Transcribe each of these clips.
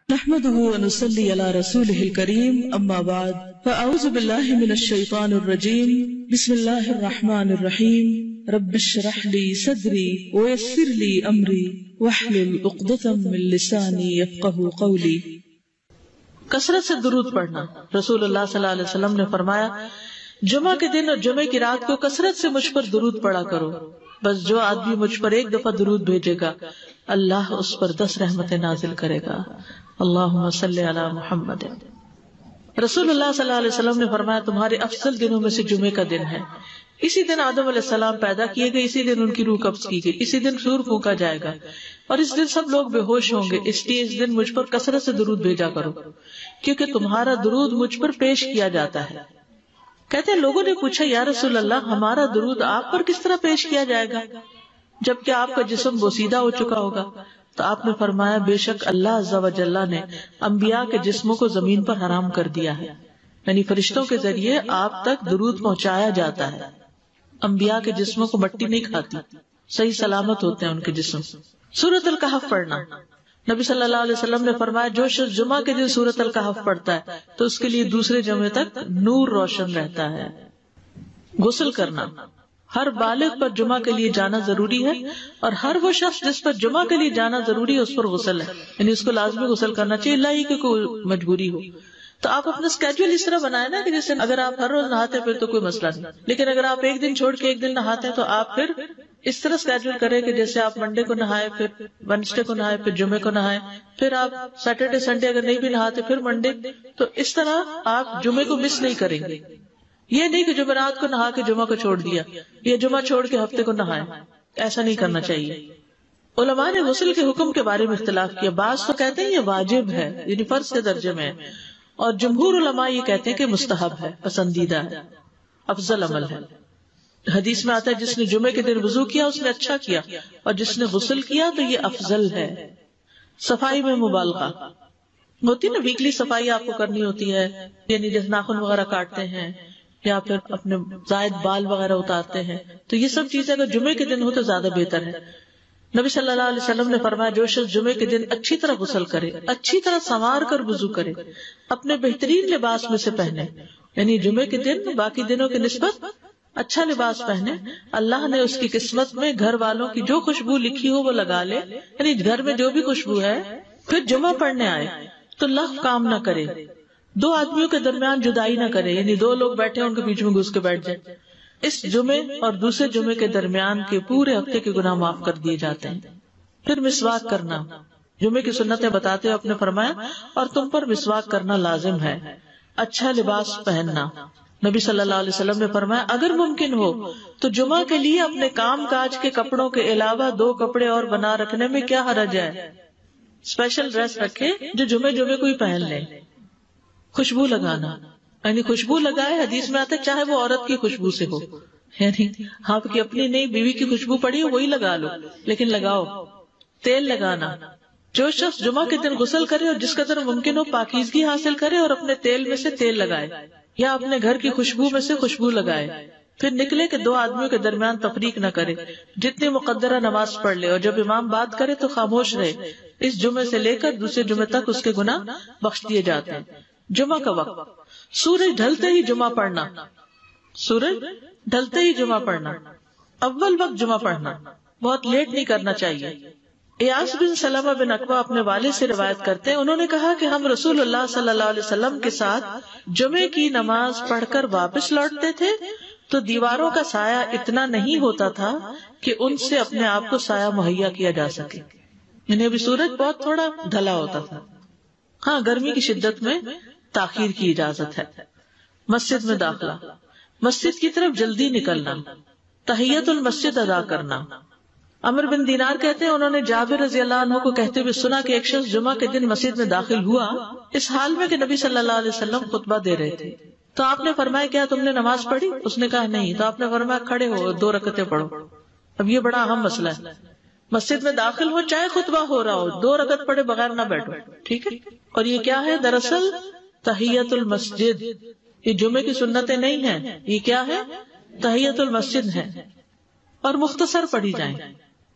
نحمده ونصلي على رسوله الكريم اما بعد فاعوذ بالله من الشيطان الرجيم بسم الله الرحمن الرحيم رب اشرح لي صدري ويسر لي امري واحلل عقدة من لساني يفقهوا قولي۔ کثرت سے درود پڑھنا۔ رسول اللہ صلی اللہ علیہ وسلم نے فرمایا جمعہ کے دن اور جمعہ کی رات کو کثرت سے مجھ پر درود پڑھا کرو، بس جو آدمی مجھ پر ایک دفعہ درود بھیجے گا اللہ اس پر 10 رحمتیں نازل کرے گا۔ اللہم صلی علی محمد۔ رسول اللہ صلی اللہ علیہ وسلم نے فرمایا تمہارے افضل دنوں میں سے جمعے کا دن ہے۔ اسی دن آدم علیہ السلام پیدا کیے گئے، اسی دن ان کی روح قبض کی گئی، اسی دن سور پھونکا جائے گا اور اس دن سب لوگ بے ہوش ہوں گے، اس لیے اس دن مجھ پر کثرت سے درود بھیجا کرو کیونکہ تمہارا درود مجھ پر پیش کیا جاتا ہے۔ کہتے ہیں لوگوں نے پوچھا یا رسول اللہ ہمارا درود آپ پر کس طرح پیش کیا جائے گا جبکہ آپ کا جسم بوسیدہ ہو چکا ہوگا؟ تو آپ نے فرمایا بے شک اللہ عز و جل نے انبیاء کے جسموں کو زمین پر حرام کر دیا ہے، یعنی فرشتوں کے ذریعے آپ تک درود پہنچایا جاتا ہے۔ انبیاء کے جسموں کو مٹی نہیں کھاتی، صحیح سلامت ہوتے ہیں ان کے جسم۔ سورۃ الکہف پڑھنا۔ نبی صلی اللہ علیہ وسلم نے فرمایا جو شخص جمعہ کے دن سورۃ الکہف پڑھتا ہے تو اس کے لیے دوسرے جمعے تک نور روشن رہتا ہے۔ غسل کرنا۔ ہر بالغ پر جمعہ کے لیے جانا ضروری ہے اور ہر وہ شخص جس پر جمعہ کے لیے جانا ضروری ہے اس پر غسل ہے، یعنی اس کو لازمی غسل کرنا چاہیے، اللہ ہی کہ کوئی مجبوری ہو۔ تو آپ اپنا اسکیڈول اس طرح بنائے نا کہ جیسے اگر آپ ہر روز نہاتے پھر تو کوئی مسئلہ نہیں، لیکن اگر آپ ایک دن چھوڑ کے ایک دن نہاتے ہیں تو آپ پھر اس طرح اسکیڈول کریں کہ جیسے آپ منڈے کو نہائے، پھر وینسڈے کو نہائے، پھر جمعے کو نہائے، پھر آپ سیٹرڈے سنڈے اگر نہیں بھی نہاتے پھر منڈے، تو اس طرح آپ جمعے کو مس نہیں کریں گے۔ یہ نہیں کہ جمعرات کو نہا کے جمعہ کو چھوڑ دیا یا جمعہ چھوڑ کے ہفتے کو نہائے، ایسا نہیں کرنا چاہیے۔ علماء نے غسل کے حکم کے بارے میں اختلاف کیا، بعض تو کہتے ہیں یہ واجب ہے یعنی فرض کے درجے میں ہے، اور جمہور علماء یہ کہتے ہیں کہ مستحب ہے، پسندیدہ ہے، افضل عمل ہے۔ حدیث میں آتا ہے جس نے جمعے کے دن وضو کیا اس نے اچھا کیا اور جس نے غسل کیا تو یہ افضل ہے۔ صفائی میں مبالغہ ہوتی نا، ویکلی صفائی آپ کو کرنی ہوتی ہے، یعنی جیسے ناخن وغیرہ کاٹتے ہیں یا پھر اپنے زائد بال وغیرہ اتارتے ہیں، تو یہ سب چیزیں اگر جمعے کے دن ہو تو زیادہ بہتر ہے۔ نبی صلی اللہ علیہ وسلم نے فرمایا جو شخص جمعے کے دن اچھی طرح غسل کرے، اچھی طرح سنوار کر وضو کرے، اپنے بہترین لباس میں سے پہنے، یعنی جمعے کے دن باقی دنوں کی نسبت اچھا لباس پہنے، اللہ نے اس کی قسمت میں گھر والوں کی جو خوشبو لکھی ہو وہ لگا لے، یعنی گھر میں جو بھی خوشبو ہے، پھر جمعہ پڑھنے آئے تو لغو کام نہ کرے، 2 آدمیوں کے درمیان جدائی نہ کرے، یعنی 2 لوگ بیٹھے ان کے بیچ میں گھس کے بیٹھ جائے۔ اس جمعے اور دوسرے جمعے کے درمیان کے پورے ہفتے کے گناہ معاف کر دیے جاتے ہیں۔ پھر مسواک کرنا۔ جمعے کی سنتیں بتاتے ہوئے آپ نے فرمایا اور تم پر مسواک کرنا لازم ہے۔ اچھا لباس پہننا۔ نبی صلی اللہ علیہ وسلم نے فرمایا اگر ممکن ہو تو جمعہ کے لیے اپنے کام کاج کے کپڑوں کے علاوہ 2 کپڑے اور بنا رکھنے میں کیا حرج ہے؟ اسپیشل ڈریس رکھے جو جمعے کو ہی پہن لیں۔ خوشبو لگانا، یعنی خوشبو لگائے، حدیث میں آتا ہے چاہے وہ عورت کی خوشبو سے ہو، یعنی آپ کی اپنی نہیں بیوی کی خوشبو پڑی ہو وہی لگا لو، لیکن لگاؤ۔ تیل لگانا۔ جو شخص جمعہ کے دن غسل کرے اور جس قدر ممکن ہو پاکیزگی حاصل کرے اور اپنے تیل میں سے تیل لگائے یا اپنے گھر کی خوشبو میں سے خوشبو لگائے، پھر نکلے کہ 2 آدمیوں کے درمیان تفریق نہ کرے، جتنی مقدرہ نماز پڑھ لے اور جب امام بات کرے تو خاموش رہے۔ اس جمعے سے لے کر دوسرے جمعے تک اس کے گناہ بخش دیے جاتے ہیں۔ جمعہ کا وقت۔ سورج ڈھلتے ہی جمعہ پڑھنا۔ سورج ڈھلتے ہی جمعہ پڑھنا، اول وقت جمعہ پڑھنا، بہت لیٹ نہیں کرنا چاہیے۔ ایاس بن سلمہ بن عقبہ اپنے والد سے روایت کرتے ہیں، انہوں نے کہا کہ ہم رسول اللہ صلی اللہ علیہ وسلم کے ساتھ جمعے کی نماز پڑھ کر واپس لوٹتے تھے تو دیواروں کا سایہ اتنا نہیں ہوتا تھا کہ ان سے اپنے آپ کو سایہ مہیا کیا جا سکے، یعنی ابھی سورج بہت تھوڑا ڈھلا ہوتا تھا۔ ہاں گرمی کی شدت میں تاخیر کی اجازت ہے۔ مسجد میں داخلہ۔ مسجد کی طرف جلدی نکلنا، تحیت المسجد ادا کرنا۔ عمر بن دینار کہتے ہیں انہوں نے جابر رضی اللہ عنہ کو کہتے ہوئے سنا کہ ایک شخص جمعہ کے دن مسجد میں داخل ہوا اس حال میں کہ نبی صلی اللہ علیہ وسلم خطبہ دے رہے تھے، تو آپ نے فرمایا کیا تم نے نماز پڑھی؟ اس نے کہا نہیں، تو آپ نے فرمایا کھڑے ہو 2 رکعتیں پڑھو۔ اب یہ بڑا اہم مسئلہ ہے، مسجد میں داخل ہو چاہے خطبہ ہو رہا ہو 2 رکعت پڑھے بغیر نہ بیٹھو، ٹھیک ہے؟ اور یہ کیا ہے؟ دراصل تحیت المسجد، یہ جمعے کی سنتیں نہیں ہیں، یہ کیا ہے؟ تحیت المسجد ہے، اور مختصر پڑھی جائیں،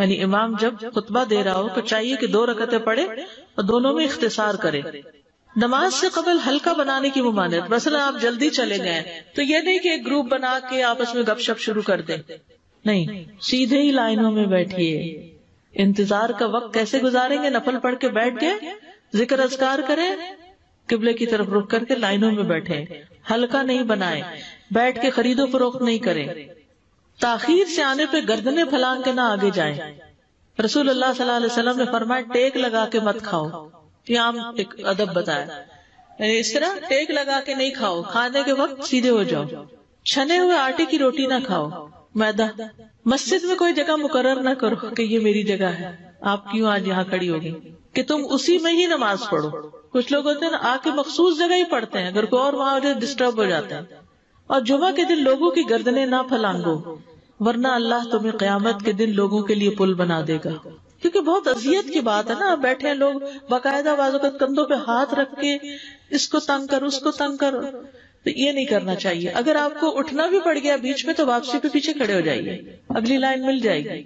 یعنی امام جب خطبہ دے رہا ہو تو چاہیے کہ 2 رکعتیں پڑھے اور دونوں میں اختصار کرے. نماز سے قبل ہلکا بنانے کی ممانعت. مثلا آپ جلدی چلے گئے تو یہ نہیں کہ ایک گروپ بنا کے آپس میں گپ شپ شروع کر دیں, نہیں, سیدھے ہی لائنوں میں بیٹھیے. انتظار کا وقت کیسے گزاریں گے؟ نفل پڑھ کے بیٹھ گئے, ذکر اذکار کریں, قبلے کی طرف رخ کر کے لائنوں میں بیٹھے. ہلکا نہیں بنائے, بیٹھ کے خرید و فروخت نہیں کریں. تاخیر سے آنے پہ گردنیں پھلانگ کے نہ آگے جائیں. رسول اللہ صلی اللہ علیہ وسلم نے فرمایا ٹیک لگا کے مت کھاؤ. یہ عام ایک ادب بتایا, یعنی اس طرح ٹیک لگا کے نہیں کھاؤ, کھانے کے وقت سیدھے ہو جاؤ. چھنے ہوئے آٹے کی روٹی نہ کھاؤ, میدا. مسجد میں کوئی جگہ مقرر نہ کرو کہ یہ میری جگہ ہے, آپ کیوں آج یہاں کھڑی ہوگی, کہ تم اسی میں ہی نماز پڑھو. کچھ لوگ ہوتے ہیں نا آ کے مخصوص جگہ ہی پڑھتے ہیں, اگر کوئی اور وہاں ڈسٹرب ہو جاتے ہیں. اور جمعہ کے دن لوگوں کی گردنیں نہ پھلانگو, ورنہ اللہ تمہیں قیامت کے دن لوگوں کے لیے پل بنا دے گا. کیونکہ بہت اذیت کی بات ہے نا, بیٹھے ہیں لوگ باقاعدہ بازو کا کندھوں پہ ہاتھ رکھ کے اس کو تنگ کر اس کو تنگ کر, تو یہ نہیں کرنا چاہیے. اگر آپ کو اٹھنا بھی پڑ گیا بیچ میں تو واپسی پہ پیچھے کھڑے ہو جائیے, اگلی لائن مل جائے گی.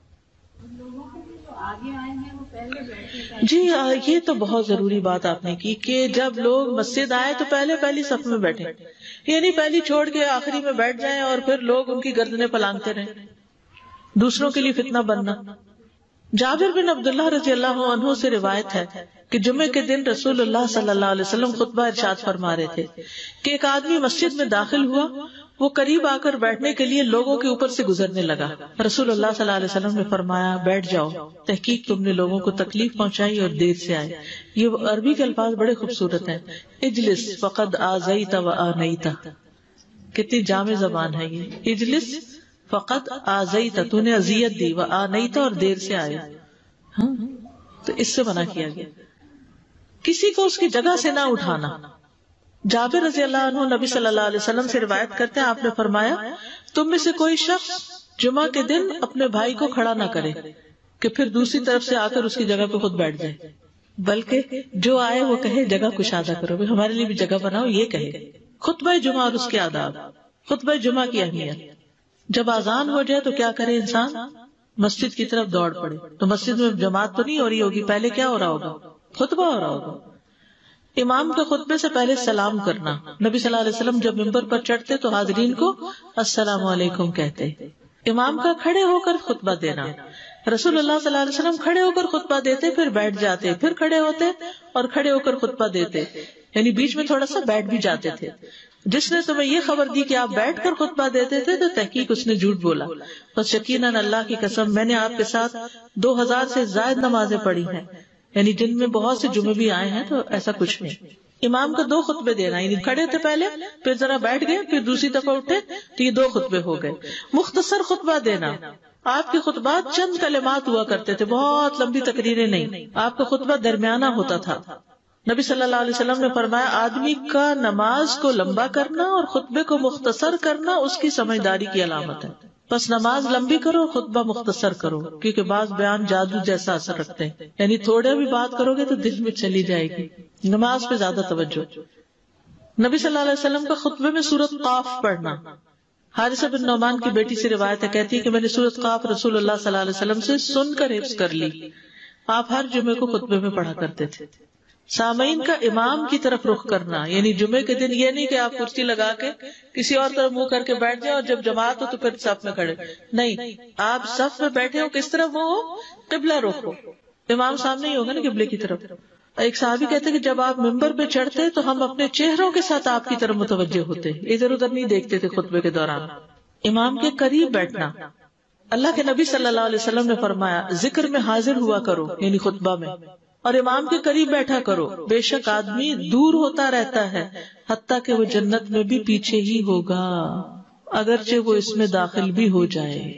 جی یہ تو بہت ضروری بات آپ نے کی کہ جب لوگ مسجد آئے تو پہلی صف میں بیٹھے, یعنی پہلی چھوڑ کے آخری میں بیٹھ جائیں اور پھر لوگ ان کی گردنیں پلانگتے رہیں, دوسروں کے لیے فتنہ بننا. جابر بن عبداللہ رضی اللہ عنہ سے روایت ہے کہ جمعے کے دن رسول اللہ صلی اللہ علیہ وسلم خطبہ ارشاد فرما رہے تھے کہ ایک آدمی مسجد میں داخل ہوا, وہ قریب آ کر بیٹھنے کے لیے لوگوں کے اوپر سے گزرنے لگا. رسول اللہ صلی اللہ علیہ وسلم نے فرمایا بیٹھ جاؤ, تحقیق تم نے لوگوں کو تکلیف پہنچائی اور دیر سے آئے. یہ عربی کے الفاظ بڑے خوبصورت ہیں. اجلس فقد آذیت و آنیت, کتنی جامع زبان ہے یہ. اجلس فقط آذیت, تو نے اذیت دی, و آنیت, اور دیر سے آئے. تو اس سے منع کیا گیا. کسی کو اس کی جگہ سے نہ اٹھانا. جابر رضی اللہ عنہ نبی صلی اللہ علیہ وسلم سے روایت کرتے ہیں, آپ نے فرمایا تم میں سے کوئی شخص جمعہ کے دن اپنے بھائی کو کھڑا نہ کرے کہ پھر دوسری طرف سے آ کر اس کی جگہ پہ خود بیٹھ جائے, بلکہ جو آئے وہ کہے جگہ کشادہ کرو, ہمارے لیے بھی جگہ بناؤ, یہ کہے. خطبہ جمعہ اور اس کے آداب. خطبہ جمعہ کی اہمیت. جب اذان ہو جائے تو کیا کرے انسان؟ مسجد کی طرف دوڑ پڑے. تو مسجد میں جماعت تو نہیں ہو رہی ہوگی, پہلے کیا ہو رہا ہوگا؟ خطبہ ہو رہا ہوگا. امام کے خطبے سے پہلے سلام کرنا. نبی صلی اللہ علیہ وسلم جب ممبر پر چڑھتے تو حاضرین کو السلام علیکم کہتے. امام کا کھڑے ہو کر خطبہ دینا. رسول اللہ صلی اللہ علیہ وسلم کھڑے ہو کر خطبہ دیتے, پھر بیٹھ جاتے, پھر کھڑے ہوتے اور کھڑے ہو کر خطبہ دیتے, یعنی بیچ میں تھوڑا سا بیٹھ بھی جاتے تھے. جس نے تمہیں یہ خبر دی کہ آپ بیٹھ کر خطبہ دیتے تھے تو تحقیق اس نے جھوٹ بولا. بس یقیناً اللہ کی قسم میں نے آپ کے ساتھ 2000 سے زائد نمازیں پڑھی ہیں, یعنی جن میں بہت سے جمعے بھی آئے ہیں, تو ایسا کچھ نہیں. امام کو 2 خطبے دینا, یعنی کھڑے تھے پہلے, پھر ذرا بیٹھ گئے, پھر دوسری دفعہ اٹھے, تو یہ 2 خطبے ہو گئے. مختصر خطبہ دینا. آپ کے خطبات چند کلمات ہوا کرتے تھے, بہت لمبی تقریریں نہیں. آپ کا خطبہ درمیانہ ہوتا تھا. نبی صلی اللہ علیہ وسلم نے فرمایا آدمی کا نماز کو لمبا کرنا اور خطبے کو مختصر کرنا اس کی سمجھداری کی علامت ہے. بس نماز لمبی کرو, خطبہ مختصر کرو, کیونکہ بعض بیان جادو جیسا اثر رکھتے ہیں, یعنی تھوڑے بھی بات کرو گے تو دل میں چلی جائے گی. نماز پہ زیادہ توجہ. نبی صلی اللہ علیہ وسلم کا خطبے میں سورۃ قاف پڑھنا. حارثہ بن نعمان کی بیٹی سے روایت ہے, کہتی ہے کہ میں نے سورۃ قاف رسول اللہ صلی اللہ علیہ وسلم سے سن کر حفظ کر لی. آپ ہر جمعے کو خطبے میں پڑھا کرتے تھے. سامعین کا امام کی طرف رخ کرنا, یعنی جمعے کے دن یہ نہیں کہ آپ کرسی لگا کے کسی اور طرف منہ کر کے بیٹھ جائیں اور جب جماعت ہو تو پھر صف میں کھڑے. نہیں, آپ صف میں بیٹھے ہو, کس طرف وہ قبلہ رخ ہو, امام سامنے ہی ہوگا نا قبلے کی طرف. ایک صحابی کہتے کہ جب آپ ممبر پہ چڑھتے تو ہم اپنے چہروں کے ساتھ آپ کی طرف متوجہ ہوتے, ادھر ادھر نہیں دیکھتے تھے خطبے کے دوران. امام کے قریب بیٹھنا. اللہ کے نبی صلی اللہ علیہ وسلم نے فرمایا ذکر میں حاضر ہوا کرو, یعنی خطبہ میں, اور امام کے قریب بیٹھا کرو. بے شک آدمی دور ہوتا رہتا ہے حتیٰ کہ وہ جنت میں بھی پیچھے ہی ہوگا, اگرچہ وہ اس میں داخل بھی ہو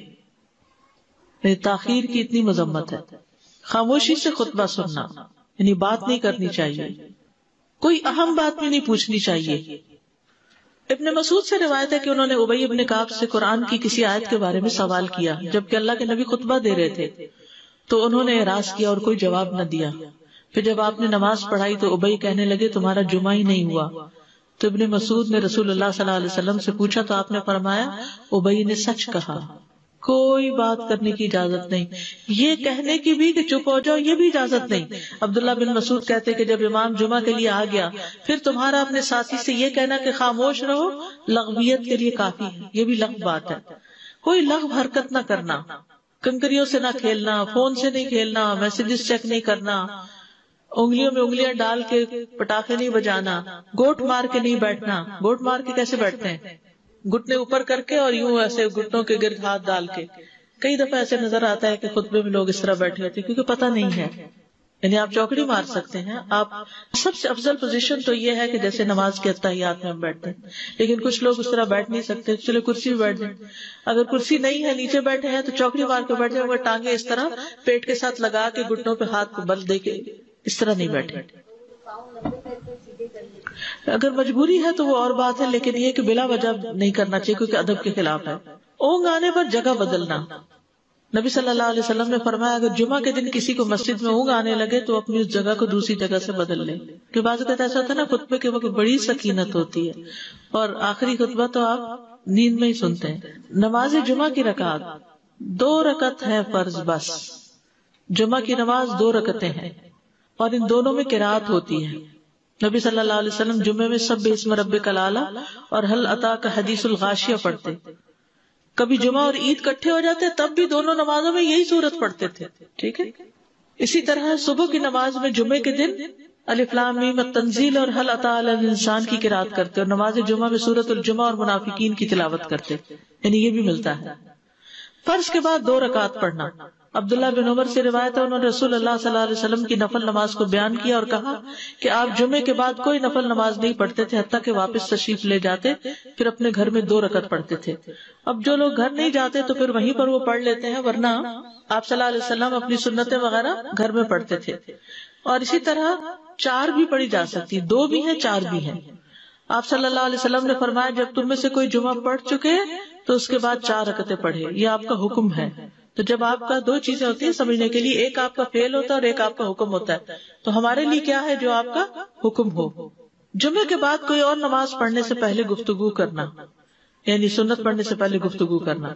جائے. تاخیر کی اتنی مذمت ہے. خاموشی سے خطبہ سننا, یعنی بات نہیں کرنی چاہیے, کوئی اہم بات بھی نہیں پوچھنی چاہیے. ابن مسعود سے روایت ہے کہ انہوں نے ابی ابن کعب سے قرآن کی کسی آیت کے بارے میں سوال کیا جبکہ اللہ کے نبی خطبہ دے رہے تھے, تو انہوں نے اعراض کیا اور کوئی جواب نہ دیا. پھر جب آپ نے نماز پڑھائی تو ابی کہنے لگے تمہارا جمعہ ہی نہیں ہوا. تو ابن مسعود نے رسول اللہ صلی اللہ علیہ وسلم سے پوچھا تو آپ نے فرمایا ابی نے سچ کہا. کوئی بات کرنے کی اجازت نہیں. یہ کہنے کی بھی کہ چپ ہو جاؤ یہ بھی اجازت نہیں. عبداللہ بن مسعود کہتے کہ جب امام جمعہ کے لیے آ گیا پھر تمہارا اپنے ساتھی سے یہ کہنا کہ خاموش رہو لغویت کے لیے کافی ہے. یہ بھی لغو بات ہے. کوئی لغو حرکت نہ کرنا، کنکریوں سے نہ کھیلنا، فون سے نہیں کھیلنا، میسجز چیک نہیں کرنا، انگلیوں میں انگلیاں ڈال کے پٹاخے نہیں بجانا، گوٹ مار کے نہیں بیٹھنا. گوٹ مار کے کیسے بیٹھتے ہیں؟ گھٹنے اوپر کر کے اور یوں ایسے گھٹنوں کے گرد ہاتھ ڈال کے. کئی دفعہ ایسے نظر آتا ہے کہ خطبے میں لوگ اس طرح بیٹھے ہوتے ہیں کیونکہ پتہ نہیں ہے. یعنی آپ چوکڑی مار سکتے ہیں. آپ سب سے افضل پوزیشن تو یہ ہے کہ جیسے نماز کے اتحیات میں ہم بیٹھتے ہیں، لیکن کچھ لوگ اس طرح بیٹھ نہیں سکتے، چلے کرسی میں بیٹھ جائیں. اگر کرسی نہیں ہے نیچے بیٹھے ہیں تو چوکڑی مار کے بیٹھ جائیں، مگر ٹانگیں اس طرح پیٹ کے ساتھ لگا کے گھٹنوں پہ ہاتھ کو بل دے کے اس طرح نہیں بیٹھے. اگر مجبوری ہے تو وہ اور بات ہے، لیکن یہ کہ بلا وجہ نہیں کرنا چاہیے کیونکہ ادب کے خلاف ہے. اونگ آنے پر جگہ بدلنا. نبی صلی اللہ علیہ وسلم نے فرمایا اگر جمعہ کے دن کسی کو مسجد میں اونگ آنے لگے تو اپنی اس جگہ کو دوسری جگہ سے بدل لے. کہ بعض اوقات ایسا ہوتا ہے نا خطبے کے وقت بڑی سکینت ہوتی ہے اور آخری خطبہ تو آپ نیند میں ہی سنتے ہیں. نماز جمعہ کی رکعت 2 رکعت ہے فرض بس. جمعہ کی نماز 2 رکعتیں ہیں اور ان دونوں میں قرات ہوتی ہے. نبی صلی اللہ علیہ وسلم جمعے میں سبح اسم ربک الاعلی اور هل اتاک حدیث الغاشیہ پڑھتے. کبھی جمعہ اور عید کٹھے ہو جاتے تب بھی دونوں نمازوں میں یہی سورت پڑھتے تھے. ٹھیک ہے. اسی طرح صبح کی نماز میں جمعے کے دن الف لام میم التنزیل اور هل اتى علی الانسان کی قرات کرتے اور نماز جمعہ میں سورۃ الجمعہ اور منافقین کی تلاوت کرتے. یعنی یہ بھی ملتا ہے. فرض کے بعد 2 رکعت پڑھنا. عبداللہ بن عمر سے روایت ہے انہوں نے رسول اللہ صلی اللہ علیہ وسلم کی نفل نماز کو بیان کیا اور کہا کہ آپ جمعے کے بعد کوئی نفل نماز نہیں پڑھتے تھے حتیٰ کہ واپس تشریف لے جاتے پھر اپنے گھر میں 2 رکعت پڑھتے تھے. اب جو لوگ گھر نہیں جاتے تو پھر وہیں پر وہ پڑھ لیتے ہیں، ورنہ آپ صلی اللہ علیہ وسلم اپنی سنتیں وغیرہ گھر میں پڑھتے تھے. اور اسی طرح 4 بھی پڑھی جا سکتی، 2 بھی ہیں 4 بھی ہیں. آپ صلی اللہ علیہ وسلم نے فرمایا جب تم میں سے کوئی جمعہ پڑھ چکے تو اس کے بعد 4 رکعتیں پڑھے. یہ آپ کا حکم ہے. تو جب آپ کا 2 چیزیں ہوتی ہیں سمجھنے کے لیے، ایک آپ کا فعل ہوتا ہے اور ایک آپ کا حکم ہوتا ہے. تو ہمارے لیے کیا ہے جو آپ کا حکم ہو. جمعے کے بعد کوئی اور نماز پڑھنے سے پہلے گفتگو کرنا، یعنی سنت پڑھنے سے پہلے گفتگو کرنا.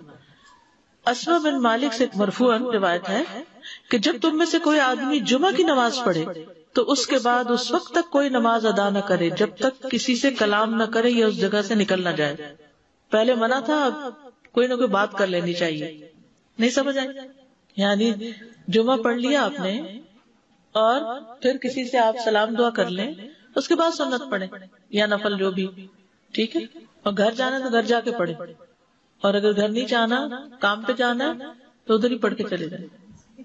اسما بن مالک سے مرفوعاً روایت ہے کہ جب تم میں سے کوئی آدمی جمعہ کی نماز پڑھے تو اس کے بعد اس وقت تک کوئی نماز ادا نہ کرے جب تک کسی سے کلام نہ کرے یا اس جگہ سے نکل نہ جائے. پہلے منع تھا، اب کوئی نہ کوئی بات کر لینی چاہیے. نہیں سمجھ آئی؟ یعنی جمعہ پڑھ لیا آپ نے اور پھر کسی سے آپ سلام دعا کر لیں، اس کے بعد سنت پڑھیں یا نفل جو بھی. ٹھیک ہے. اور گھر جانا تو گھر جا کے پڑھیں، اور اگر گھر نہیں جانا کام پہ جانا تو ادھر ہی پڑھ کے چلے جائیں.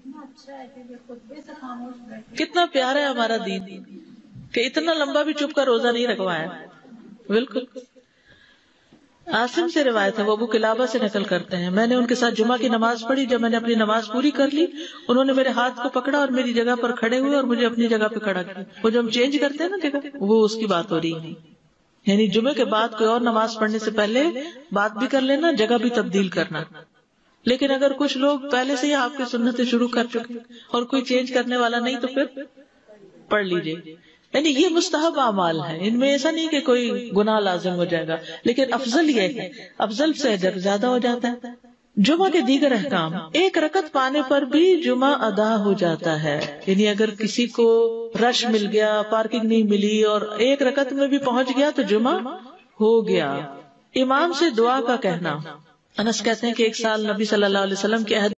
کتنا پیارا ہے ہمارا دین کہ اتنا لمبا بھی چپ کر روزہ نہیں رکھوایا. بالکل. عاصم سے روایت ہے، وہ ابو قلابہ سے نقل کرتے ہیں میں نے ان کے ساتھ جمعہ کی نماز پڑھی. جب میں نے اپنی نماز پوری کر لی انہوں نے میرے ہاتھ کو پکڑا اور میری جگہ پر کھڑے ہوئے اور مجھے اپنی جگہ پہ کھڑا کیا. وہ جو ہم چینج کرتے ہیں نا جگہ، وہ اس کی بات ہو رہی ہے. یعنی جمعے کے بعد کوئی اور نماز پڑھنے سے پہلے بات بھی کر لینا، جگہ بھی تبدیل کرنا. لیکن اگر کچھ لوگ پہلے سے ہی آپ کی سنتیں شروع کر چکے اور کوئی چینج کرنے والا نہیں تو پھر پڑھ لیجیے. یعنی یہ مستحب اعمال ہے، ان میں ایسا نہیں کہ کوئی گناہ لازم ہو جائے گا، لیکن افضل یہ ہے، افضل سے اجر زیادہ ہو جاتا ہے. جمعہ کے دیگر احکام. 1 رکعت پانے پر بھی جمعہ ادا ہو جاتا ہے. یعنی اگر کسی کو رش مل گیا، پارکنگ نہیں ملی اور 1 رکعت میں بھی پہنچ گیا تو جمعہ ہو گیا. امام سے دعا کا کہنا. انس کہتے ہیں کہ ایک سال نبی صلی اللہ علیہ وسلم کے عہد